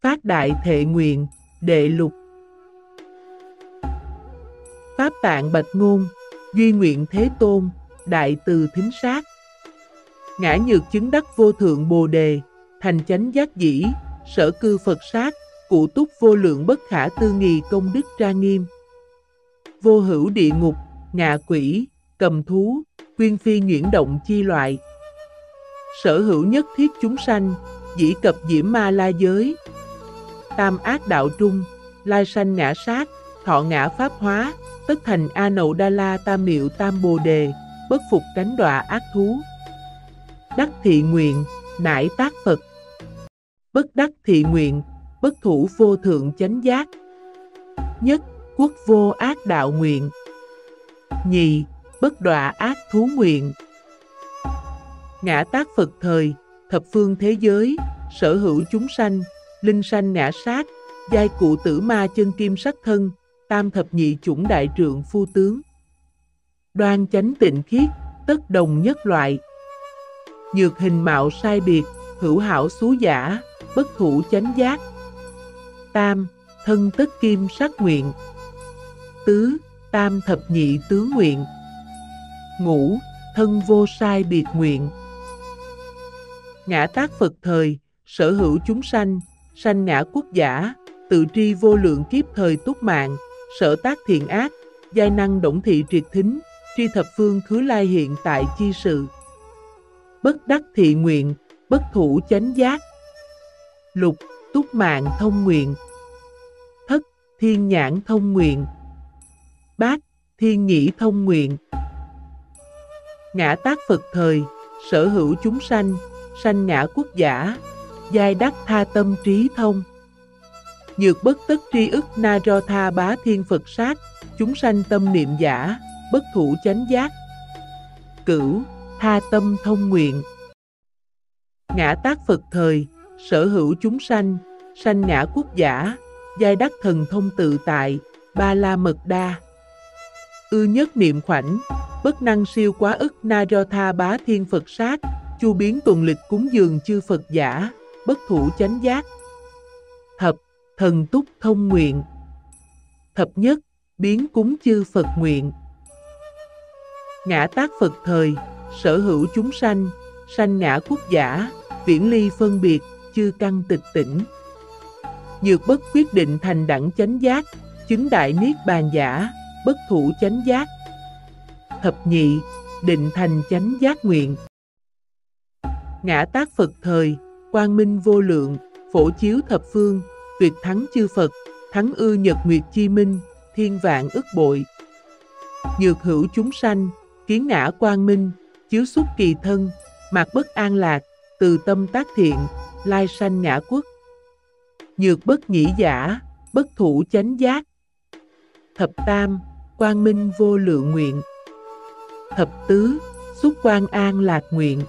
Phát đại thệ nguyện, đệ lục. Pháp tạng bạch ngôn, duy nguyện thế tôn, đại từ thính sát. Ngã nhược chứng đắc vô thượng bồ đề, thành chánh giác dĩ, sở cư Phật sát, cụ túc vô lượng bất khả tư nghì công đức tra nghiêm. Vô hữu địa ngục, ngạ quỷ, cầm thú, quyên phi nhuyễn động chi loại. Sở hữu nhất thiết chúng sanh, dĩ cập diễm ma la giới. Tam ác đạo trung, lai sanh ngã sát, thọ ngã pháp hóa, tất thành A Nậu Đa La Tam Miệu Tam Bồ Đề, bất phục tránh đọa ác thú. Đắc thị nguyện, nải tác Phật. Bất đắc thị nguyện, bất thủ vô thượng chánh giác. Nhất, quốc vô ác đạo nguyện. Nhì, bất đọa ác thú nguyện. Ngã tác Phật thời, thập phương thế giới, sở hữu chúng sanh, linh sanh ngã sát, giai cụ tử ma chân kim sắc thân, tam thập nhị chủng đại trượng phu tướng. Đoan chánh tịnh khiết, tất đồng nhất loại. Nhược hình mạo sai biệt, hữu hảo xú giả, bất thủ chánh giác. Tam, thân tất kim sắc nguyện. Tứ, tam thập nhị tướng nguyện. Ngũ, thân vô sai biệt nguyện. Ngã tác Phật thời, sở hữu chúng sanh, sanh ngã quốc giả, tự tri vô lượng kiếp thời túc mạng, sở tác thiện ác, giai năng động thị triệt thính, tri thập phương khứ lai hiện tại chi sự. Bất đắc thị nguyện, bất thủ chánh giác. Lục, túc mạng thông nguyện. Thất, thiên nhãn thông nguyện. Bát, thiên nhĩ thông nguyện. Ngã tác Phật thời, sở hữu chúng sanh, sanh ngã quốc giả, giai đắc tha tâm trí thông. Nhược bất tất tri ức na ro tha bá thiên Phật sát, chúng sanh tâm niệm giả, bất thủ chánh giác. Cửu, tha tâm thông nguyện. Ngã tác Phật thời, sở hữu chúng sanh, sanh ngã quốc giả, giai đắc thần thông tự tại, ba la mật đa. Ư nhất niệm khoảnh, bất năng siêu quá ức na ro tha bá thiên Phật sát, chu biến tuần lịch cúng dường chư Phật giả, bất thủ chánh giác. Thập, thần túc thông nguyện. Thập nhất, biến cúng chư Phật nguyện. Ngã tác Phật thời, sở hữu chúng sanh, sanh ngã quốc giả, viễn ly phân biệt, chư căn tịch tỉnh. Nhược bất quyết định thành đẳng chánh giác, chứng đại niết bàn giả, bất thủ chánh giác. Thập nhị, định thành chánh giác nguyện. Ngã tác Phật thời, quang minh vô lượng, phổ chiếu thập phương, tuyệt thắng chư Phật, thắng ư nhật nguyệt chi minh, thiên vạn ức bội. Nhược hữu chúng sanh, kiến ngã quang minh, chiếu xuất kỳ thân, mạc bất an lạc, từ tâm tác thiện, lai sanh ngã quốc. Nhược bất nhĩ giả, bất thủ chánh giác. Thập tam, quang minh vô lượng nguyện. Thập tứ, xuất quang an lạc nguyện.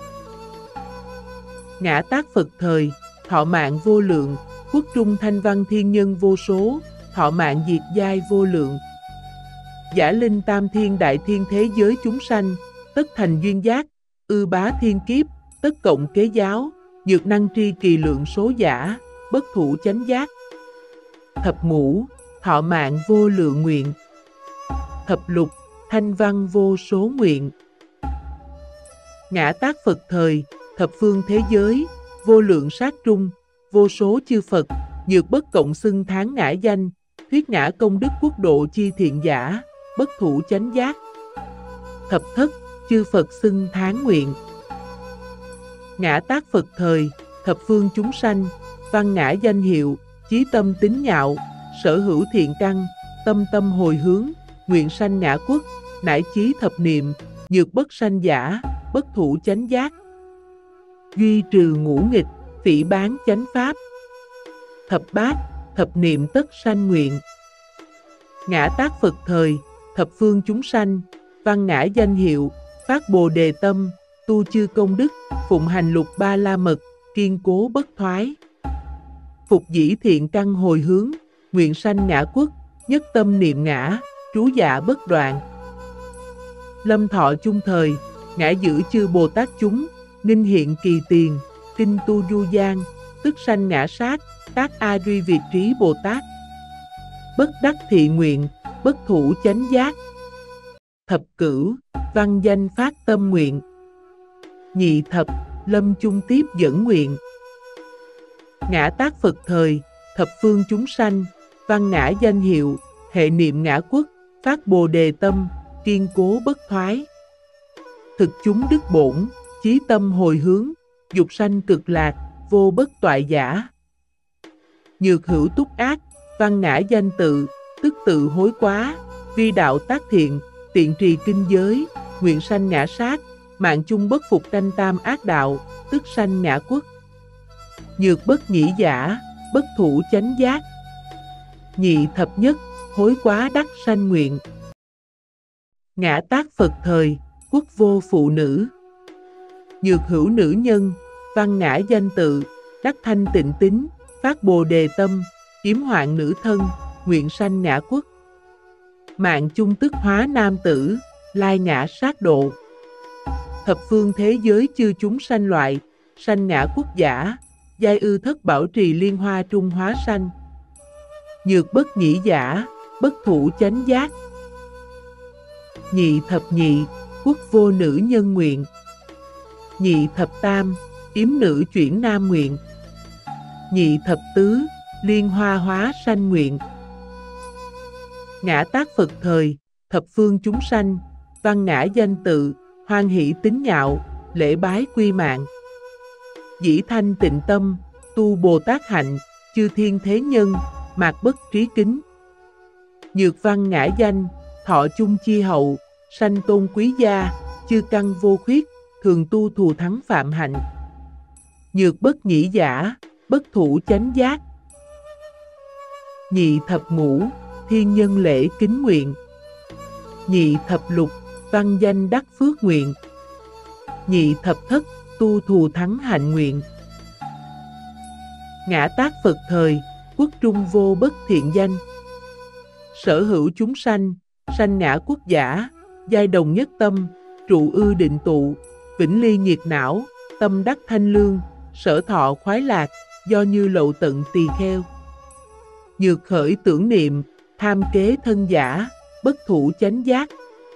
Ngã tác Phật thời, thọ mạng vô lượng, quốc trung thanh văn thiên nhân vô số, thọ mạng diệt giai vô lượng. Giả linh tam thiên đại thiên thế giới chúng sanh, tất thành duyên giác, ư bá thiên kiếp, tất cộng kế giáo, nhược năng tri kỳ lượng số giả, bất thủ chánh giác. Thập ngũ, thọ mạng vô lượng nguyện. Thập lục, thanh văn vô số nguyện. Ngã tác Phật thời, thập phương thế giới, vô lượng sát trung, vô số chư Phật, nhược bất cộng xưng tháng ngã danh, thuyết ngã công đức quốc độ chi thiện giả, bất thủ chánh giác. Thập thất, chư Phật xưng tháng nguyện. Ngã tác Phật thời, thập phương chúng sanh, văn ngã danh hiệu, chí tâm tín nhạo, sở hữu thiện căn, tâm tâm hồi hướng, nguyện sanh ngã quốc, nải chí thập niệm, nhược bất sanh giả, bất thủ chánh giác. Duy trừ ngũ nghịch, phỉ báng chánh pháp. Thập bát, thập niệm tất sanh nguyện. Ngã tác Phật thời, thập phương chúng sanh, văn ngã danh hiệu, phát bồ đề tâm, tu chư công đức, phụng hành lục ba la mật, kiên cố bất thoái. Phục dĩ thiện căn hồi hướng, nguyện sanh ngã quốc, nhất tâm niệm ngã, trú dạ bất đoạn. Lâm thọ chung thời, ngã giữ chư Bồ Tát chúng, ninh hiện kỳ tiền, kinh tu du gian, tức sanh ngã sát, Tác A Duy Việt Trí Bồ Tát. Bất đắc thị nguyện, bất thủ chánh giác. Thập cửu, văn danh phát tâm nguyện. Nhị thập, lâm chung tiếp dẫn nguyện. Ngã tác Phật thời, thập phương chúng sanh, văn ngã danh hiệu, hệ niệm ngã quốc, phát bồ đề tâm, kiên cố bất thoái. Thực chúng đức bổn, chí tâm hồi hướng, dục sanh cực lạc, vô bất toại giả. Nhược hữu túc ác, văn ngã danh tự, tức tự hối quá, vi đạo tác thiện, tiện trì kinh giới, nguyện sanh ngã sát, mạng chung bất phục tranh tam ác đạo, tức sanh ngã quốc. Nhược bất nhĩ giả, bất thủ chánh giác. Nhị thập nhất, hối quá đắc sanh nguyện. Ngã tác Phật thời, quốc vô phụ nữ. Nhược hữu nữ nhân, văn ngã danh tự, đắc thanh tịnh tín, phát bồ đề tâm, yếm hoạn nữ thân, nguyện sanh ngã quốc. Mạng chung tức hóa nam tử, lai ngã sát độ. Thập phương thế giới chư chúng sanh loại, sanh ngã quốc giả, giai ư thất bảo trì liên hoa trung hóa sanh. Nhược bất nhĩ giả, bất thủ chánh giác. Nhị thập nhị, quốc vô nữ nhân nguyện. Nhị thập tam, yếm nữ chuyển nam nguyện. Nhị thập tứ, liên hoa hóa sanh nguyện. Ngã tác Phật thời, thập phương chúng sanh, văn ngã danh tự, hoan hỷ tín nhạo, lễ bái quy mạng. Dĩ thanh tịnh tâm, tu Bồ Tát hạnh, chư thiên thế nhân, mạc bất trí kính. Nhược văn ngã danh, thọ chung chi hậu, sanh tôn quý gia, chư căn vô khuyết, thường tu thù thắng phạm hạnh. Nhược bất nhĩ giả, bất thủ chánh giác. Nhị thập ngũ, thiên nhân lễ kính nguyện. Nhị thập lục, văn danh đắc phước nguyện. Nhị thập thất, tu thù thắng hạnh nguyện. Ngã tác Phật thời, quốc trung vô bất thiện danh. Sở hữu chúng sanh, sanh ngã quốc giả, giai đồng nhất tâm, trụ ư định tụ, vĩnh ly nhiệt não, tâm đắc thanh lương, sở thọ khoái lạc, do như lậu tận tỳ kheo. Nhược khởi tưởng niệm, tham kế thân giả, bất thủ chánh giác.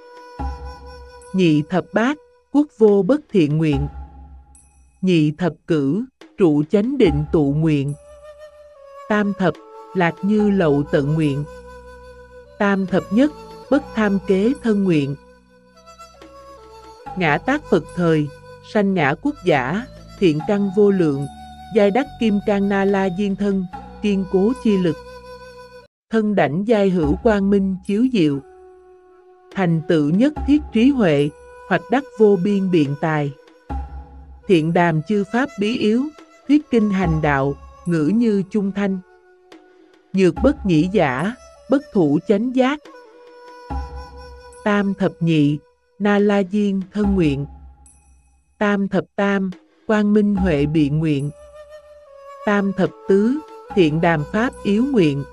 Nhị thập bát, quốc vô bất thiện nguyện. Nhị thập cửu, trụ chánh định tụ nguyện. Tam thập, lạc như lậu tận nguyện. Tam thập nhất, bất tham kế thân nguyện. Ngã tác Phật thời, sanh ngã quốc giả, thiện căn vô lượng, giai đắc kim cang na la diên thân, kiên cố chi lực. Thân đảnh giai hữu quang minh chiếu diệu. Thành tựu nhất thiết trí huệ, hoặc đắc vô biên biện tài. Thiện đàm chư pháp bí yếu, thuyết kinh hành đạo, ngữ như trung thanh. Nhược bất nhĩ giả, bất thủ chánh giác. Tam thập nhị, na la diên thân nguyện. Tam thập tam, quang minh huệ biện nguyện. Tam thập tứ, thiện đàm pháp yếu nguyện.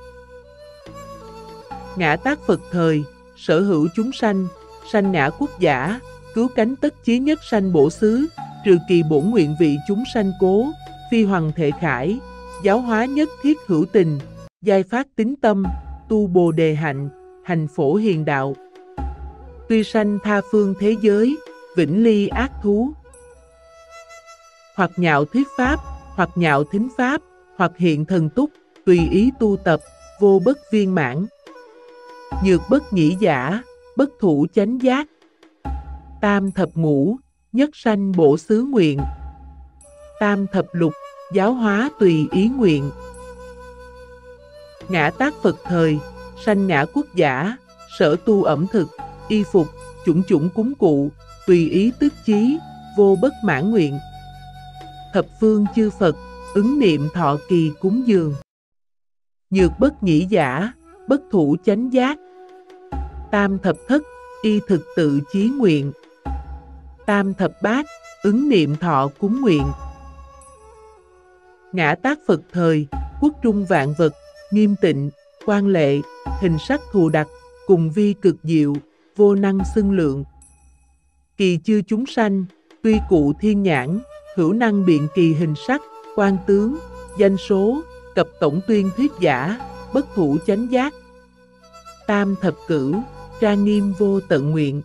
Ngã tác Phật thời, sở hữu chúng sanh, sanh ngã quốc giả, cứu cánh tất chí nhất sanh bổ xứ, trừ kỳ bổn nguyện vị chúng sanh cố, phi hoàng thể khải, giáo hóa nhất thiết hữu tình, giai phát tín tâm, tu bồ đề hạnh, hành phổ hiền đạo. Tuy sanh tha phương thế giới, vĩnh ly ác thú. Hoặc nhạo thuyết pháp, hoặc nhạo thính pháp, hoặc hiện thần túc, tùy ý tu tập, vô bất viên mãn. Nhược bất nhĩ giả, bất thủ chánh giác. Tam thập ngũ, nhất sanh bổ xứ nguyện. Tam thập lục, giáo hóa tùy ý nguyện. Ngã tác Phật thời, sanh ngã quốc giả, sở tu ẩm thực, y phục, chủng chủng cúng cụ, tùy ý tức chí, vô bất mãn nguyện. Thập phương chư Phật, ứng niệm thọ kỳ cúng dường. Nhược bất nhĩ giả, bất thủ chánh giác. Tam thập thất, y thực tự chí nguyện. Tam thập bát, ứng niệm thọ cúng nguyện. Ngã tác Phật thời, quốc trung vạn vật, nghiêm tịnh, quan lệ, hình sắc thù đặc, cùng vi cực diệu, vô năng xưng lượng. Kỳ chư chúng sanh, tuy cụ thiên nhãn, hữu năng biện kỳ hình sắc, quan tướng, danh số, cập tổng tuyên thuyết giả, bất thủ chánh giác. Tam thập cửu, trang nghiêm vô tận nguyện.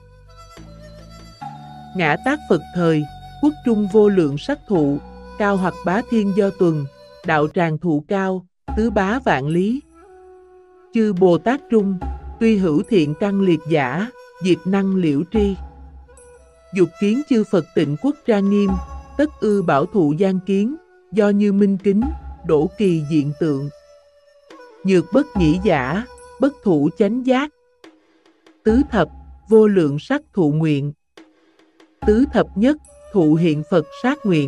Ngã tác Phật thời, quốc trung vô lượng sắc thụ, cao hoặc bá thiên do tuần, đạo tràng thụ cao, tứ bá vạn lý. Chư Bồ Tát trung, tuy hữu thiện căn liệt giả, diệt năng liễu tri. Dục kiến chư Phật tịnh quốc trang nghiêm, tất ư bảo thụ gian kiến, do như minh kính, đổ kỳ diện tượng. Nhược bất nhĩ giả, bất thủ chánh giác. Tứ thập, vô lượng sắc thụ nguyện. Tứ thập nhất, thụ hiện Phật sát nguyện.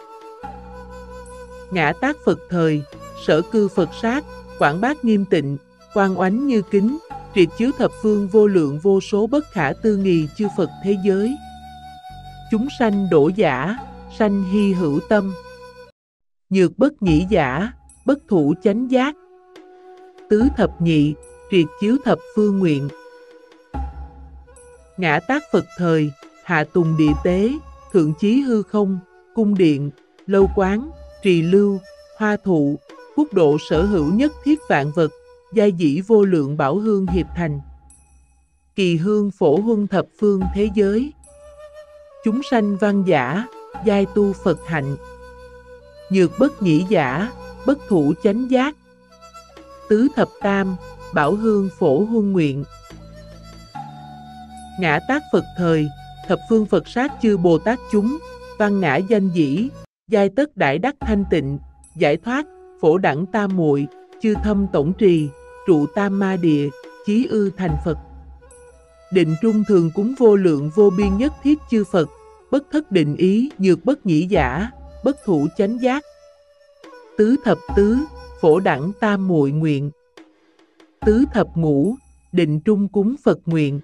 Ngã tác Phật thời, sở cư Phật sát, quảng bát nghiêm tịnh, quang oánh như kính, triệt chiếu thập phương vô lượng vô số bất khả tư nghì chư Phật thế giới. Chúng sanh đổ giả, sanh hy hữu tâm. Nhược bất nhĩ giả, bất thủ chánh giác. Tứ thập nhị, triệt chiếu thập phương nguyện. Ngã tác Phật thời, hạ tùng địa tế, thượng chí hư không, cung điện, lâu quán, trì lưu, hoa thụ, quốc độ sở hữu nhất thiết vạn vật, giai dĩ vô lượng bảo hương hiệp thành. Kỳ hương phổ huân thập phương thế giới. Chúng sanh văn giả, giai tu Phật hạnh. Nhược bất nhĩ giả, bất thủ chánh giác. Tứ thập tam, bảo hương phổ huân nguyện. Ngã tác Phật thời, thập phương Phật sát chư Bồ Tát chúng, văn ngã danh dĩ, giai tất đại đắc thanh tịnh, giải thoát, phổ đẳng tam muội, chư thâm tổng trì, trụ tam ma địa, chí ư thành Phật. Định trung thường cúng vô lượng vô biên nhất thiết chư Phật, bất thất định ý, nhược bất nhĩ giả, bất thủ chánh giác. Tứ thập tứ, phổ đẳng tam muội nguyện. Tứ thập ngũ, định trung cúng Phật nguyện.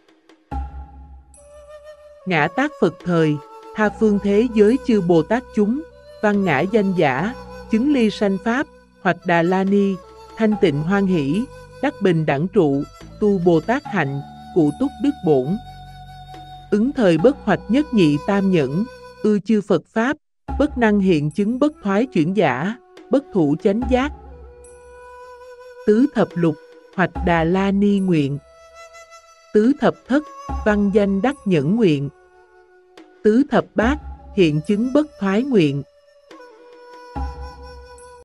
Ngã tác Phật thời, tha phương thế giới chư Bồ Tát chúng, văn ngã danh giả, chứng ly sanh pháp, hoặc Đà La Ni, thanh tịnh hoan hỷ, đắc bình đẳng trụ, tu Bồ Tát hạnh, cụ túc đức bổn. Ứng thời bất hoạch nhất nhị tam nhẫn, ư chư Phật pháp, bất năng hiện chứng bất thoái chuyển giả, bất thủ chánh giác. Tứ thập lục, hoạch Đà La Ni nguyện. Tứ thập thất, văn danh đắc nhẫn nguyện. Tứ thập bát, hiện chứng bất thoái nguyện.